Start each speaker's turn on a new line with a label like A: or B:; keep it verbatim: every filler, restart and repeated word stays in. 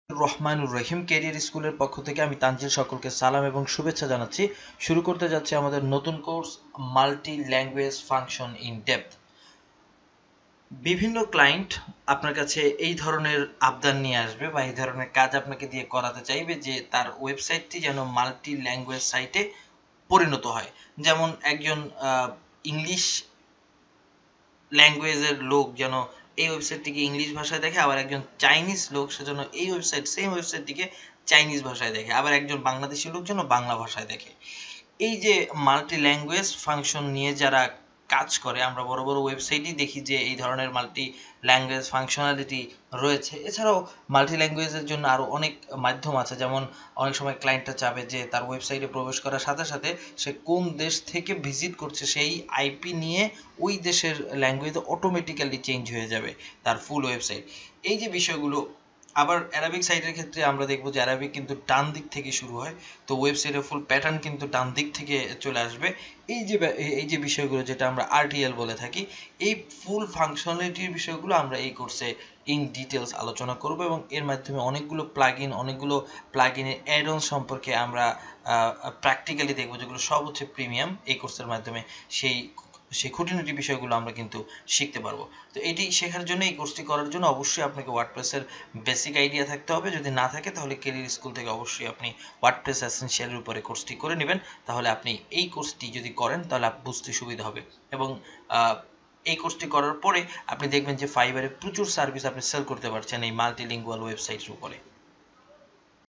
A: রহমানুর রহিম ক্যারিয়ার স্কুলের পক্ষ থেকে আমি তানজিল সকলকে সালাম এবং শুভেচ্ছা জানাচ্ছি। শুরু করতে যাচ্ছি আমাদের নতুন course multi language function in depth. বিভিন্ন ক্লায়েন্ট আপনার কাছে এই ধরনের আবদার নিয়ে আসবে বা এই ধরনের কাজ আপনাকে দিয়ে করাতে চাইবে যে তার ওয়েবসাইটটি যেন মাল্টি ল্যাঙ্গুয়েজ সাইটে পরিণত হয়। যেমন একজন ইংলিশ ল্যাঙ্গুয়েজের লোক যেন এই ওয়েবসাইটটিকে ইংলিশ ভাষায় দেখে, আবার একজন চাইনিজ লোক সেজন্য এই ওয়েবসাইট সেম ওয়েবসাইটটিকে চাইনিজ ভাষায় দেখে, আবার একজন বাংলাদেশি লোক যেন বাংলা ভাষায় দেখে। এই যে মাল্টি ল্যাঙ্গুয়েজ ফাংশন নিয়ে যারা কাজ করে, আমরা বড় বড় ওয়েবসাইটই দেখি যে এই ধরনের মাল্টি ল্যাঙ্গুয়েজ ফাংশনালিটি রয়েছে। এছাড়াও মাল্টি ল্যাঙ্গুয়েজের জন্য আরও অনেক মাধ্যম আছে, যেমন অনেক সময় ক্লায়েন্টটা চাবে যে তার ওয়েবসাইটে প্রবেশ করার সাথে সাথে সে কোন দেশ থেকে ভিজিট করছে সেই আইপি নিয়ে ওই দেশের ল্যাঙ্গুয়েজে অটোমেটিক্যালি চেঞ্জ হয়ে যাবে তার ফুল ওয়েবসাইট। এই যে বিষয়গুলো, আবার অ্যারাবিক সাইটের ক্ষেত্রে আমরা দেখব যে অ্যারাবিক কিন্তু ডান দিক থেকে শুরু হয়, তো ওয়েবসাইটের ফুল প্যাটার্ন কিন্তু ডান দিক থেকে চলে আসবে। এই যে এই যে বিষয়গুলো যেটা আমরা আরটিএল বলে থাকি, এই ফুল ফাংশনালিটির বিষয়গুলো আমরা এই কোর্সে ইন ডিটেলস আলোচনা করব এবং এর মাধ্যমে অনেকগুলো প্লাগইন অনেকগুলো প্লাগইনের অ্যাড অন সম্পর্কে আমরা প্র্যাকটিক্যালি দেখব, যেগুলো সব হচ্ছে প্রিমিয়াম। এই কোর্সের মাধ্যমে সেই সেই খুঁটিনাটি বিষয়গুলো আমরা কিন্তু শিখতে পারবো। তো এটি শেখার জন্য, এই কোর্সটি করার জন্য অবশ্যই আপনাকে ওয়ার্ডপ্রেসের বেসিক আইডিয়া থাকতে হবে। যদি না থাকে তাহলে ক্যারিয়ার স্কুল থেকে অবশ্যই আপনি ওয়ার্ডপ্রেস এসেনশিয়ালের উপরে কোর্সটি করে নেবেন। তাহলে আপনি এই কোর্সটি যদি করেন তাহলে বুঝতে সুবিধা হবে এবং এই কোর্সটি করার পরে আপনি দেখবেন যে ফাইবারে প্রচুর সার্ভিস আপনি সেল করতে পারছেন এই মাল্টিলিঙ্গুয়াল ওয়েবসাইটের উপরে।